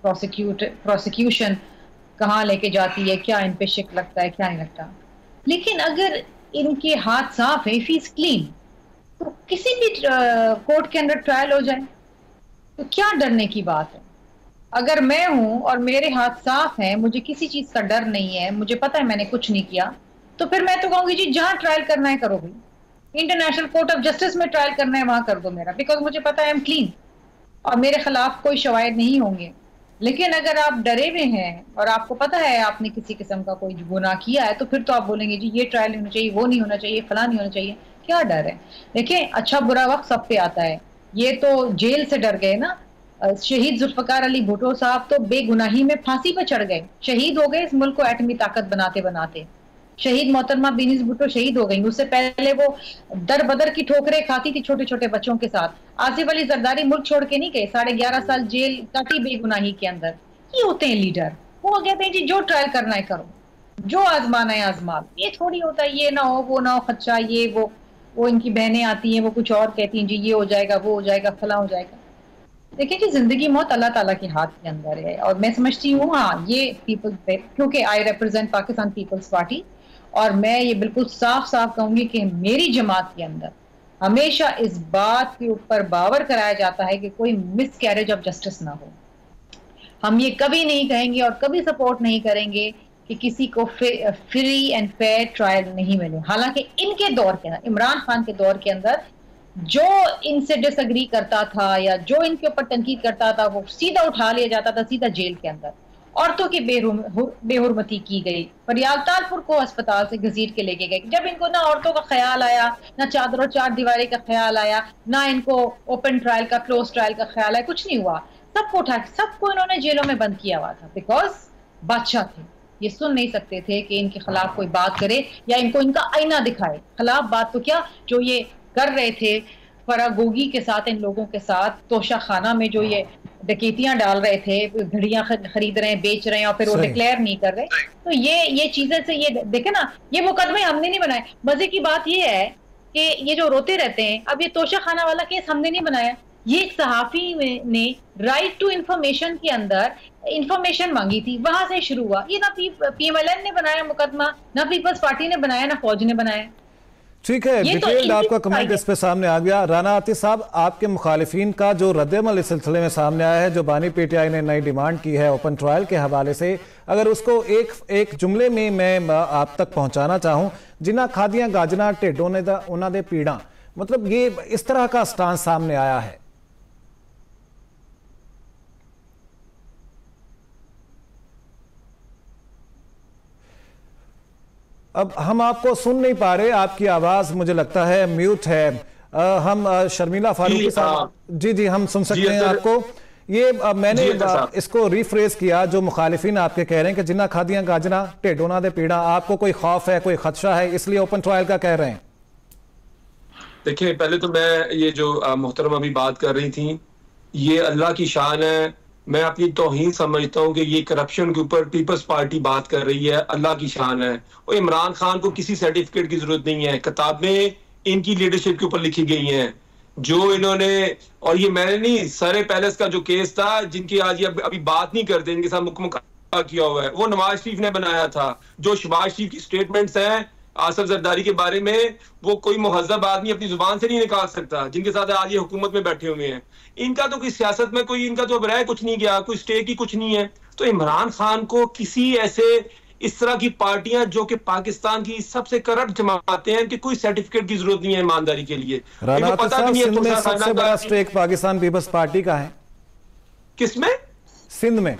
प्रोसिक्यूशन कहाँ लेके जाती है, क्या इन पे शक लगता है, क्या नहीं लगता। लेकिन अगर इनके हाथ साफ है, फीस क्लीन, तो किसी भी कोर्ट के अंदर ट्रायल हो जाए तो क्या डरने की बात है? अगर मैं हूं और मेरे हाथ साफ हैं, मुझे किसी चीज का डर नहीं है, मुझे पता है मैंने कुछ नहीं किया, तो फिर मैं तो कहूंगी जी जहां ट्रायल करना है करो भाई, इंटरनेशनल कोर्ट ऑफ जस्टिस में ट्रायल करना है वहां कर दो मेरा, बिकॉज मुझे पता है आई एम क्लीन और मेरे खिलाफ कोई शवाहिद नहीं होंगे। लेकिन अगर आप डरे हुए हैं और आपको पता है आपने किसी किस्म का कोई गुनाह किया है, तो फिर तो आप बोलेंगे जी ये ट्रायल होना चाहिए, वो नहीं होना चाहिए, फला नहीं होना चाहिए। क्या डर है? देखिए, अच्छा बुरा वक्त सब पे आता है। ये तो जेल से डर गए ना, शहीद जुल्फकार अली भुट्टो साहब तो बेगुनाही में फांसी पर चढ़ गए, शहीद हो गए इस मुल्क को एटमी ताकत बनाते बनाते। शहीद मोहतरमा बेनीज भुट्टो शहीद हो गई, उससे पहले वो दर बदर की ठोकरें खाती थी छोटे छोटे बच्चों के साथ। आसिफ अली जरदारी मुल्क छोड़ के नहीं गए, 11.5 साल जेल काटी बेगुनाही के अंदर। ये होते हैं लीडर, वो कहते हैं जी जो ट्रायल करना है करो, जो आजमाना है आजमा। ये थोड़ी होता है ये ना हो वो ना हो, खच्चा ये वो इनकी बहनें आती हैं, वो कुछ और कहती हैं जी ये हो जाएगा, वो हो जाएगा, फला हो जाएगा। देखिए जी, जिंदगी मौत अल्लाह ताला के हाथ के अंदर है, और मैं समझती हूँ हाँ ये पीपल्स, क्योंकि आई रिप्रेजेंट पाकिस्तान पीपल्स पार्टी, और मैं ये बिल्कुल साफ साफ कहूंगी कि मेरी जमात के अंदर हमेशा इस बात के ऊपर बावर कराया जाता है कि कोई मिसकैरेज ऑफ जस्टिस ना हो। हम ये कभी नहीं कहेंगे और कभी सपोर्ट नहीं करेंगे कि किसी को फ्री एंड फेयर ट्रायल नहीं मिले। हालांकि इनके दौर के अंदर, इमरान खान के दौर के अंदर, जो इनसे डिसएग्री करता था या जो इनके ऊपर तनकीद करता था वो सीधा उठा लिया जाता था, सीधा जेल के अंदर। औरतों की बेहुरमती की गई, फरियाल तालपुर को अस्पताल से घसीट के लेके गए। जब इनको ना औरतों का ख्याल आया, ना चादर और चार दीवारी का ख्याल आया, ना इनको ओपन ट्रायल का, क्लोज ट्रायल का ख्याल आया, कुछ नहीं हुआ। सबको उठा के सबको इन्होंने जेलों में बंद किया हुआ था, बिकॉज बादशाह थे, ये सुन नहीं सकते थे कि इनके खिलाफ कोई बात करे या इनको इनका आईना दिखाए। खिलाफ बात तो क्या, जो ये कर रहे थे फरागोगी के साथ, इन लोगों के साथ तोशा खाना में जो ये डकैतियां डाल रहे थे, घड़ियां खरीद रहे हैं, बेच रहे हैं और फिर वो डिक्लेयर नहीं कर रहे। तो ये चीजें से, ये देखे ना, ये मुकदमे हमने नहीं बनाए। मजे की बात ये है कि ये जो रोते रहते हैं, अब ये तोशा खाना वाला केस हमने नहीं बनाया, ये एक सहाफी ने राइट टू इंफॉर्मेशन के अंदर इंफॉर्मेशन मांगी थी, वहां से शुरू हुआ। ये ना PMLN ने बनाया मुकदमा, ना पीपल्स पार्टी ने बनाया, ना फौज ने बनाया। ठीक है, डिटेल्ड आपका कमेंट इस पे सामने आ गया। राना आतिफ साहब, आपके मुखालिफिन का जो रद्द-ए-अमल इस सिलसिले में सामने आया है, जो बानी PTI ने नई डिमांड की है ओपन ट्रायल के हवाले से, अगर उसको एक जुमले में मैं आप तक पहुंचाना चाहूं, जिन्ना खादियां गाजना ढिड उन्हां दे पीड़ा, मतलब ये इस तरह का स्टांस सामने आया है। अब हम आपको सुन नहीं पा रहे, आपकी आवाज मुझे लगता है म्यूट है। हम शर्मिला फारूकी साहब, जी हम सुन सकते हैं आपको। ये मैंने इसको रिफ्रेज किया, जो मुखालिफिन आपके कह रहे हैं कि जिन्ना खादियां गाजना ढिड उन्हां दे पीड़ा, आपको कोई खौफ है, कोई खदशा है, इसलिए ओपन ट्रायल का कह रहे हैं? देखिए, पहले तो मैं ये जो मोहतरमा अभी बात कर रही थी, ये अल्लाह की शान है। मैं अपनी तौहीन समझता हूँ कि ये करप्शन के ऊपर पीपल्स पार्टी बात कर रही है, अल्लाह की शान है। और इमरान खान को किसी सर्टिफिकेट की जरूरत नहीं है, किताबें इनकी लीडरशिप के ऊपर लिखी गई हैं जो इन्होंने, और ये मैंने नहीं, सारे पैलेस का जो केस था, जिनकी आज ये अभी बात नहीं करते, इनके साथ मुकम्मल किया हुआ है, वो नवाज शरीफ ने बनाया था। जो शहबाज शरीफ की स्टेटमेंट्स हैं आसिफ जरदारी के बारे में, वो कोई मुहज़्ज़ब आदमी अपनी जुबान से नहीं निकाल सकता, जिनके साथ आज ये हुकूमत में बैठे हुए हैं। इनका तो कोई सियासत में कोई, इनका तो रह कुछ नहीं गया, कोई स्टे की कुछ नहीं है। तो इमरान खान को किसी ऐसे इस तरह की पार्टियां जो कि पाकिस्तान की सबसे करप्ट जमातें हैं, कि कोई सर्टिफिकेट की जरूरत नहीं है ईमानदारी के लिए। पता नहीं है, सिंध में सबसे बड़ा स्टेक पाकिस्तान पीपल्स पार्टी का है। किसमें? सिंध में।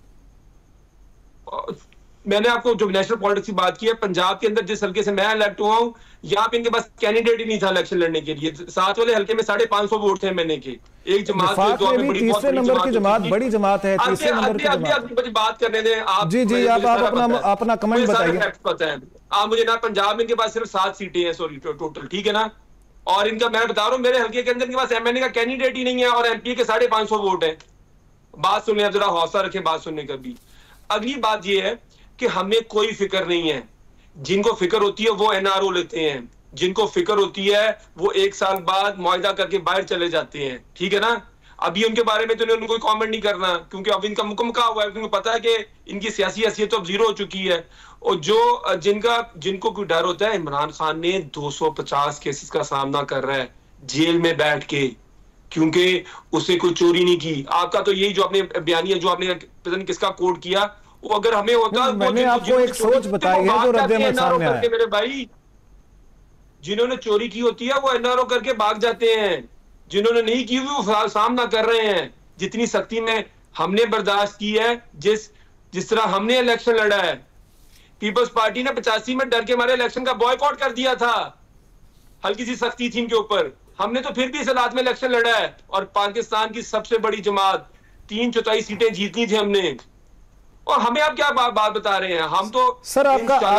मैंने आपको जो नेशनल पॉलिटिक्स की बात की है, पंजाब के अंदर जिस हल्के से मैं इलेक्ट हुआ हूँ, यहाँ पे इनके पास कैंडिडेट ही नहीं था इलेक्शन लड़ने के लिए। 7 वाले हल्के में 550 वोट थे मैंने के। एक जमात तीसरे नंबर की जमात, बड़ी जमात है, तीसरे नंबर की जमात। बात करने दें आप। जी आप अपना कमेंट बताइए। पता है आप मुझे ना, पंजाब में इनके पास सिर्फ 7 सीटें हैं, सॉरी टोटल, ठीक है ना। और इनका मैं बता रहा हूँ, मेरे हल्के के अंदर इनके पास MNA का कैंडिडेट ही नहीं है, और MP के 550 वोट है। बात सुनने, जरा हौसला रखें बात सुनने का भी। अगली बात यह है कि हमें कोई फिक्र नहीं है। जिनको फिक्र होती है वो NRO लेते हैं, जिनको फिक्र होती है वो 1 साल बाद मुआहदा करके बाहर चले जाते हैं, ठीक है ना। अभी उनके बारे में तो उन्होंने कोई कमेंट नहीं करना, क्योंकि अब इनका मुकम्मल हुआ है, क्योंकि पता है कि इनकी सियासी हैसियत तो अब जीरो हो चुकी है। और जो जिनको कोई डर होता है, इमरान खान ने 250 केसेस का सामना कर रहा है जेल में बैठ के, क्योंकि उसने कोई चोरी नहीं की। आपका तो यही जो आपने बयानिया, जो आपने पता नहीं किसका कोट किया, वो अगर हमें होता, मैंने आपको एक सोच बताई है जो रद्द-ए-अमल सामने आया। मेरे भाई, जिन्होंने चोरी की होती है वो NRO करके भाग जाते हैं, जिन्होंने नहीं की हुई वो सामना कर रहे हैं। जितनी सख्ती में हमने बर्दाश्त की है, जिस तरह हमने इलेक्शन लड़ा है, पीपल्स पार्टी ने 85 में डर के मारे इलेक्शन का बॉयकॉट कर दिया था, हल्की सी सख्ती थी इनके ऊपर। हमने तो फिर भी इस हालात में इलेक्शन लड़ा है, और पाकिस्तान की सबसे बड़ी जमात 3/4 सीटें जीतनी थी हमने। और हमें आप क्या बात बता रहे हैं? हम तो सर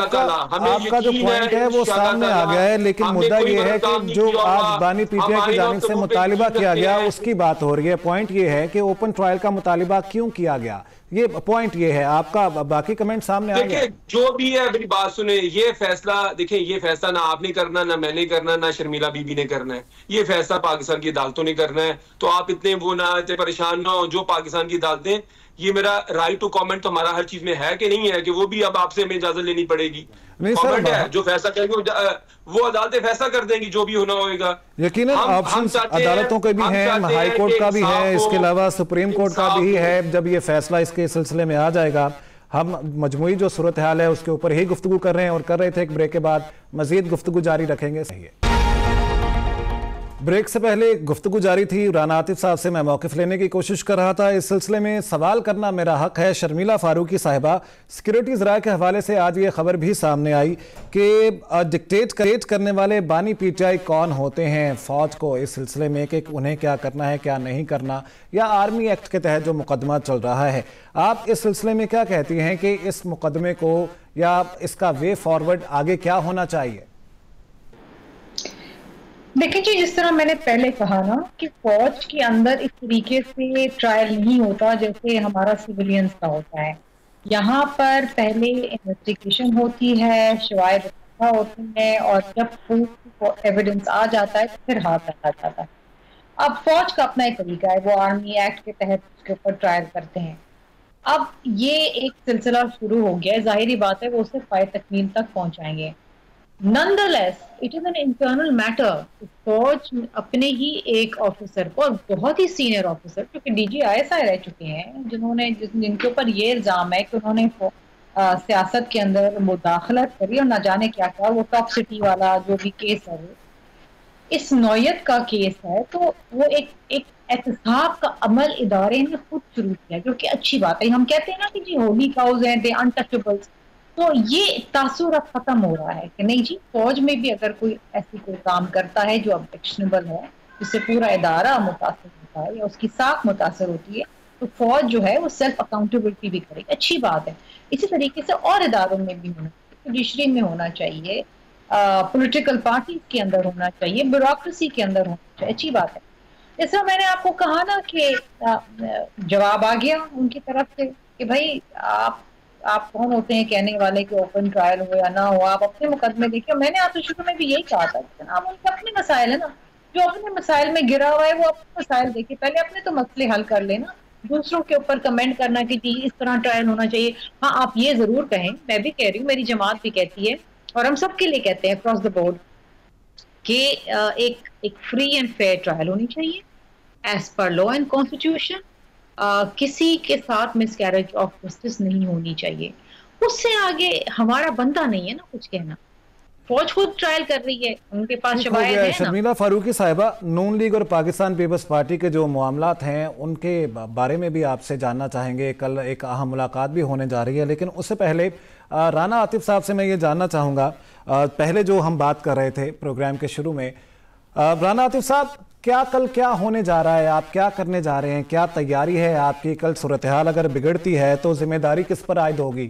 आपका जो पॉइंट है वो सामने आ गया है, लेकिन मुद्दा ये है कि जो आज बानी PTI की जानिब से मुतालिबा किया गया उसकी बात हो रही है। पॉइंट ये है कि ओपन ट्रायल का मुतालिबा क्यों किया गया, ये पॉइंट ये है। आपका बाकी कमेंट सामने आ गया। जो भी है मेरी बात सुने, ये फैसला देखिए, ये फैसला ना आपने करना, ना मैंने करना, ना शर्मिला बीबी ने करना है। ये फैसला पाकिस्तान की अदालतों ने करना है। तो आप इतने वो ना परेशान ना हो। जो पाकिस्तान की अदालतें, ये मेरा राइट टू कमेंट तो हमारा हर चीज में है कि नहीं है, कि वो भी अब आपसे हमें इजाजत लेनी पड़ेगी। कमेंट है, जो फैसला करेंगे वो अदालतें फैसला कर देंगी, जो भी होना होगा। यकीनन ऑप्शंस अदालतों के भी हैं, हाई कोर्ट का भी है, इसके अलावा सुप्रीम कोर्ट का भी है। जब ये फैसला इसके सिलसिले में आ जाएगा, हम मजमूई जो सूरत हाल है उसके ऊपर ही गुफ्तगू कर रहे हैं, और कर रहे थे। एक ब्रेक के बाद मजीद गुफ्तगू जारी रखेंगे। सही है, ब्रेक से पहले गुफ्तगू जारी थी। राना आतिफ साहब से मैं मौक़िफ़ लेने की कोशिश कर रहा था। इस सिलसिले में सवाल करना मेरा हक है। शर्मिला फारूकी साहिबा, सिक्योरिटी ज़राए के हवाले से आज ये खबर भी सामने आई कि डिक्टेट करने वाले बानी PTI कौन होते हैं फ़ौज को इस सिलसिले में, कि उन्हें क्या करना है क्या नहीं करना, या आर्मी एक्ट के तहत जो मुकदमा चल रहा है। आप इस सिलसिले में क्या कहती हैं कि इस मुकदमे को या इसका वे फॉरवर्ड आगे क्या होना चाहिए? देखिए जी, जिस तरह मैंने पहले कहा ना कि फौज के अंदर इस तरीके से ट्रायल नहीं होता जैसे हमारा सिविलियंस का होता है। यहाँ पर पहले इन्वेस्टिगेशन होती है, शवाहिद होती है, और जब प्रूफ एविडेंस आ जाता है तो फिर हाथ रखा जाता है। अब फौज का अपना एक तरीका है, वो आर्मी एक्ट के तहत उसके ऊपर ट्रायल करते हैं। अब ये एक सिलसिला शुरू हो गया है, जाहिर बात है वो उसे फायर तकमील तक पहुंचाएंगे। Nonetheless, it is an internal matter। फौज अपने ही एक ऑफिसर को, और बहुत ही सीनियर ऑफिसर क्योंकि DGISI रह चुके हैं, जिनके ऊपर ये इल्जाम है कि उन्होंने सियासत के अंदर मुदाखलत करी और ना जाने क्या क्या, वो टॉप सिटी वाला जो भी केस है वो इस नौयत का केस है, तो वो एक एहतसाब का अमल इदारे ने खुद शुरू किया, जो कि अच्छी बात है। हम कहते हैं ना कि जी होली काउज हैं, दे अनटचेबल्स, तो ये तासुर अब खत्म हो रहा है कि नहीं जी, फौज में भी अगर कोई कोई काम करता है जो ऑब्जेक्शनेबल है, जिससे पूरा इदारा मुतासर होता है या उसकी साख मुतासर होती है, तो फौज जो है वो सेल्फ अकाउंटेबिलिटी भी करेगी, अच्छी बात है। इसी तरीके से और इदारों में भी होना चाहिए, जुडिशरी में होना चाहिए, पॉलिटिकल पार्टीज के अंदर होना चाहिए, ब्यूरोक्रेसी के अंदर होना चाहिए, अच्छी बात है। जैसा मैंने आपको कहा ना कि जवाब आ गया उनकी तरफ से कि भाई आप कौन होते हैं कहने वाले कि ओपन ट्रायल हो या ना हो, आप अपने मुकदमे देखिए। मैंने आपसे शुरू में भी यही कहा था कि आप उनके अपने मसाइल है ना, जो अपने मसाइल में गिरा हुआ है वो अपने मसाइल देखिए, पहले अपने तो मसले हल कर लेना, दूसरों के ऊपर कमेंट करना कि जी इस तरह ट्रायल होना चाहिए। हाँ, आप ये जरूर कहें, मैं भी कह रही हूँ, मेरी जमात भी कहती है और हम सबके लिए कहते हैं अक्रॉस द बोर्ड कि एक फ्री एंड फेयर ट्रायल होनी चाहिए as per law and constitution. किसी के साथ मिसकैरेज ऑफ जस्टिस नहीं होनी चाहिए। उससे आगे हमारा बंदा नहीं है ना कुछ कहना। फौज खुद ट्रायल कर रही है, उनके पास शवाहिद है। शर्मिला फारूकी साहिबा, नून लीग और पाकिस्तान पीपल्स पार्टी के जो मामलात हैं उनके बारे में भी आपसे जानना चाहेंगे। कल एक अहम मुलाकात भी होने जा रही है, लेकिन उससे पहले राना आतिफ साहब से मैं ये जानना चाहूँगा, पहले जो हम बात कर रहे थे प्रोग्राम के शुरू में, राना आतिफ साहब कल क्या होने जा रहा है, आप क्या करने जा रहे हैं, क्या तैयारी है आपकी? कल सूरत हाल अगर बिगड़ती है तो जिम्मेदारी किस पर आयद होगी?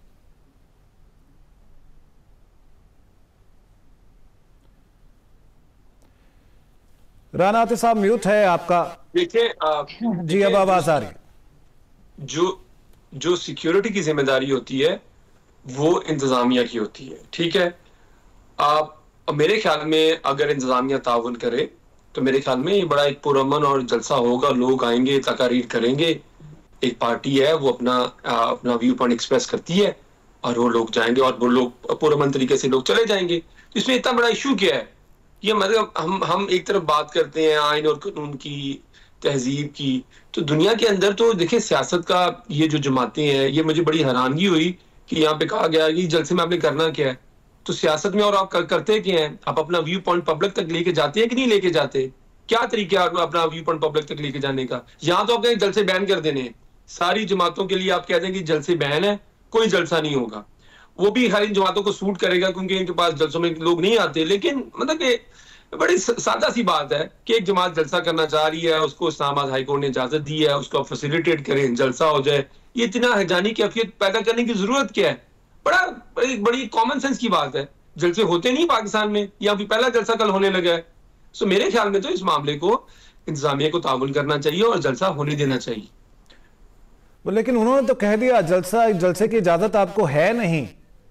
राना आतिफ साहब म्यूट है आपका। देखिए जी अब आवाज आ रही है। जो सिक्योरिटी की जिम्मेदारी होती है वो इंतजामिया की होती है, ठीक है। मेरे ख्याल में अगर इंतजामिया ताउन करे तो मेरे ख्याल में ये बड़ा एक पुरअमन और जलसा होगा, लोग आएंगे, तकारीर करेंगे, एक पार्टी है वो अपना व्यू पॉइंट एक्सप्रेस करती है और वो लोग जाएंगे और वो लोग पुरअमन तरीके से लोग चले जाएंगे। इसमें इतना बड़ा इशू क्या है? ये मतलब हम एक तरफ बात करते हैं आइन और कानून की, तहजीब की, तो दुनिया के अंदर तो देखिए सियासत का ये जो जमातें हैं, ये मुझे बड़ी हैरानगी हुई कि यहाँ पे कहा गया कि जलसे में आपने करना क्या है। तो सियासत में और आप करते क्या हैं? आप अपना व्यू पॉइंट पब्लिक तक लेके जाते हैं कि नहीं लेके जाते? क्या तरीका है अपना व्यू पॉइंट पब्लिक तक लेके जाने का? यहाँ तो आप कहें जलसे बैन कर देने, सारी जमातों के लिए आप कह दें कि जलसे बैन है, कोई जलसा नहीं होगा। वो भी हर इन जमातों को सूट करेगा क्योंकि इनके पास जलसों में लोग नहीं आते। लेकिन मतलब कि बड़ी सादा सी बात है कि एक जमात जलसा करना चाह रही है, उसको इस्लामाबाद हाईकोर्ट ने इजाजत दी है, उसको फैसिलिटेट करें, जलसा हो जाए। ये इतना हैजानी कैफियत पैदा करने की जरूरत क्या है? बड़ी कॉमन सेंस की बात है। जलसे होते नहीं पाकिस्तान में, या फिर पहला जलसा कल होने लगा है। सो मेरे ख्याल में तो इस मामले को इंतजामिया को ताउन करना चाहिए और जलसा होने देना चाहिए। लेकिन उन्होंने तो कह दिया जलसे की इजाजत आपको है नहीं।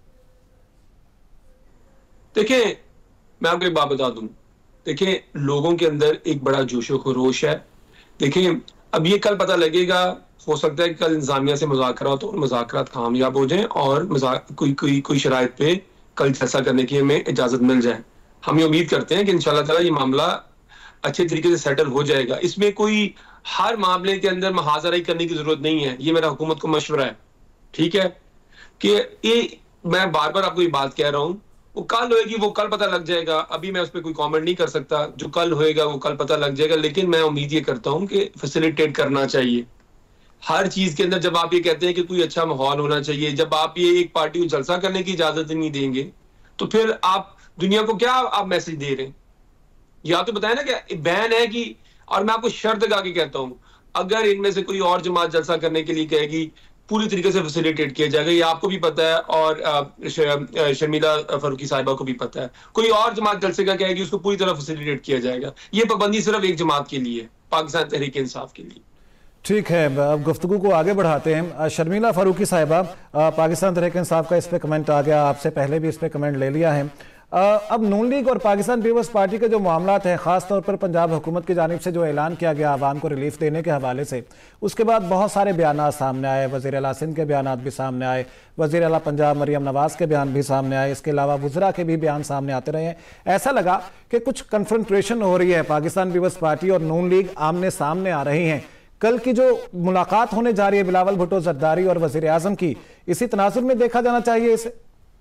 देखिए मैं आपको एक बात बता दूं, देखिए लोगों के अंदर एक बड़ा जोशो खरोश है। देखिए अब ये कल पता लगेगा, हो सकता है कि कल इंतजामिया से मुज़ाकरा हो तो मुज़ाकरात कामयाब हो जाएं और कोई शराइत पे कल जलसा करने की हमें इजाजत मिल जाए। हम ये उम्मीद करते हैं कि इंशाल्लाह ताला ये मामला अच्छे तरीके से सेटल हो जाएगा। इसमें कोई हर मामले के अंदर मुहाज़राई करने की जरूरत नहीं है। ये मेरा हुकूमत को मशवरा है, ठीक है, कि ये मैं बार बार आपको ये बात कह रहा हूं, वो कल होएगी, वो कल पता लग जाएगा। अभी मैं उस पर कोई कमेंट नहीं कर सकता। जो कल होएगा वो कल पता लग जाएगा। लेकिन मैं उम्मीद ये करता हूं कि फैसिलिटेट करना चाहिए हर चीज के अंदर। जब आप ये कहते हैं कि कोई अच्छा माहौल होना चाहिए, जब आप ये एक पार्टी को जलसा करने की इजाजत नहीं देंगे तो फिर आप दुनिया को क्या आप मैसेज दे रहे हैं? या तो बताए ना कि बैन है कि, और मैं आपको शर्त लगा के कहता हूं, अगर इनमें से कोई और जमात जलसा करने के लिए कहेगी, पूरी तरीके से फैसिलिटेट किया जाएगा। ये आपको भी पता है और शर्मिला फारूकी साहिबा को भी पता है। कोई और जमात जलसे का कहेगी उसको पूरी तरह फैसिलिटेट किया जाएगा। ये पाबंदी सिर्फ एक जमात के लिए, पाकिस्तान तहरीक इंसाफ के लिए। ठीक है, अब गुफ्तगू को आगे बढ़ाते हैं। शर्मिला फारूकी साहिबा, पाकिस्तान तहरीक इंसाफ का इस पे कमेंट आ गया, आपसे पहले भी इस पे कमेंट ले लिया है। अब नून लीग और पाकिस्तान पीपल्स पार्टी के जो मामलात हैं, ख़ास तौर पर पंजाब हुकूमत की जानिब से जो ऐलान किया गया आवाम को रिलीफ देने के हवाले से, उसके बाद बहुत सारे बयानात सामने आए। वज़ीर आला सिंध के बयानात भी सामने आए, वज़ीर आला पंजाब मरियम नवाज़ के बयान भी सामने आए, इसके अलावा वुज़रा के भी बयान सामने आते रहे हैं। ऐसा लगा कि कुछ कन्फ्रंट्रेशन हो रही है, पाकिस्तान पीपल्स पार्टी और नून लीग आमने सामने आ रही हैं। कल की जो मुलाकात होने जा रही है बिलावल भुट्टो जरदारी और वज़ीर आज़म की, इसी तनाजुर में देखा जाना चाहिए इसे।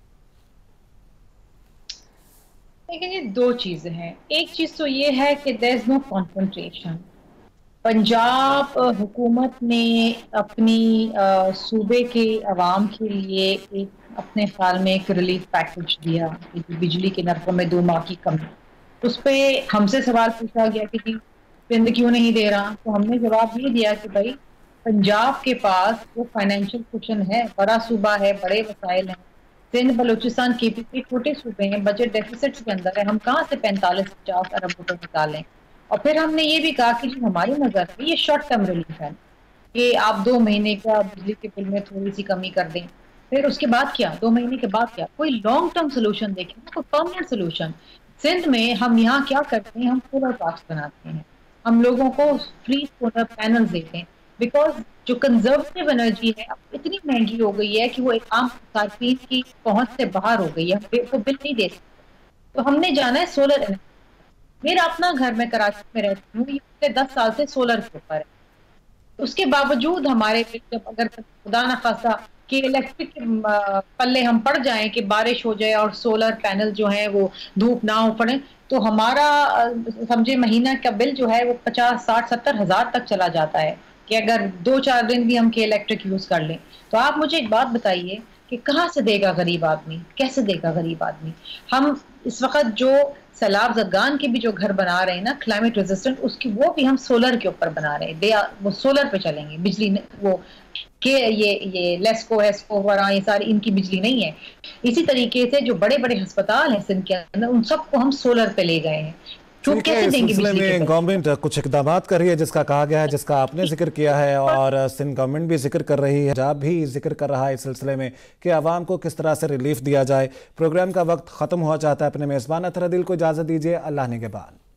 लेकिन ये दो चीजें हैं। एक चीज तो ये है कि there is no confrontation. Punjab हुकूमत ने अपनी सूबे के अवाम के लिए एक अपने ख्याल में एक रिलीफ पैकेज दिया, बिजली के नरखों में 2 माह की कमी। उस पर हमसे सवाल पूछा गया कि जी सिंध क्यों नहीं दे रहा, तो हमने जवाब ये दिया कि भाई पंजाब के पास वो फाइनेंशियल कुशन है, बड़ा सूबा है, बड़े वसाइल हैं। सिंध बलूचिस्तान केपीपी छोटे सूबे हैं, बजट डेफिसिट के अंदर है, हम कहाँ से 45-50 अरब रुपए निकालें। और फिर हमने ये भी कहा कि जी हमारी नजर में ये शॉर्ट टर्म रिलीफ है कि आप 2 महीने का बिजली के बिल में थोड़ी सी कमी कर दें, फिर उसके बाद क्या, 2 महीने के बाद क्या, कोई लॉन्ग टर्म सोल्यूशन देखें, कोई परमानेंट सोल्यूशन। सिंध में हम यहाँ क्या करते हैं, हम सोलर पार्क्स बनाते हैं, हम लोगों को फ्री सोलर पैनल देते हैं, बिकॉज जो कंजर्वेटिव एनर्जी है अब इतनी महंगी हो गई है कि वो एक आम सार्फिन की पहुंच से बाहर हो गई है, वो बिल नहीं दे सकते। तो हमने जाना है सोलर एनर्जी। मेरा अपना घर में कराची में रहती हूँ, ये 10 साल से सोलर के ऊपर है। उसके बावजूद हमारे जब अगर खुदा न खासा कि इलेक्ट्रिक पल्ले हम पड़ जाएं कि बारिश हो जाए और सोलर पैनल जो है वो धूप ना हो पड़े, तो हमारा समझे महीना का बिल जो है वो 50-60-70 हज़ार तक चला जाता है कि अगर 2-4 दिन भी हम के इलेक्ट्रिक यूज कर लें। तो आप मुझे एक बात बताइए कि कहाँ से देगा गरीब आदमी, कैसे देगा गरीब आदमी। हम इस वक्त जो सैलाब ज़दगान के भी जो घर बना रहे हैं ना क्लाइमेट रेजिस्टेंट, उसकी वो भी हम सोलर के ऊपर बना रहे हैं। वो सोलर पे चलेंगे, बिजली वो कि ये लेस्को हेस्को वगैरह ये सारी इनकी बिजली नहीं है। इसी तरीके से जो बड़े बड़े अस्पताल हैं सिंध के अंदर, उन सबको हम सोलर पे ले गए हैं। तो कैसे देंगे बिजली के पैसे? गवर्नमेंट कुछ इकदाम कर रही है, जिसका कहा गया है, जिसका आपने जिक्र किया है और सिंध गवर्नमेंट भी जिक्र कर रही है, पंजाब भी जिक्र कर रहा है इस सिलसिले में कि आवाम को किस तरह से रिलीफ दिया जाए। प्रोग्राम का वक्त खत्म हुआ चाहता है। अपने मेज़बान अतहर अदील को इजाज़त दीजिए। अल्लाह निगहबान।